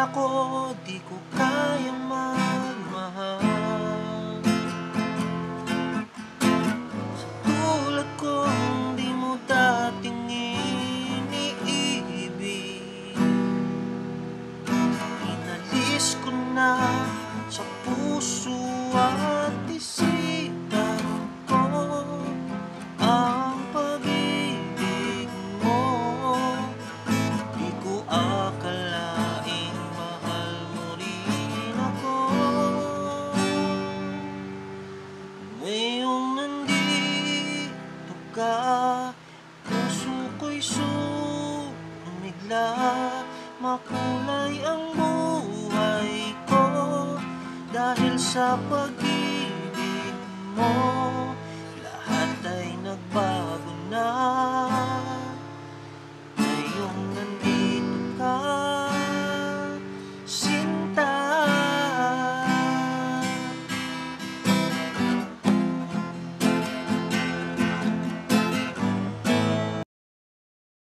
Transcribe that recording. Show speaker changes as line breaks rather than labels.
ako, di ko kayang magmahal. Sa tulad kong di mo dating iniibig, inalis ko na sa puso at isipan ko ang pag-ibig mo. Di ko akalaing mahal mo rin ako. Ngayong nandito ka, puso ko'y sumigla. Makulay ang buhay ko dahil sa pag-ibig mo.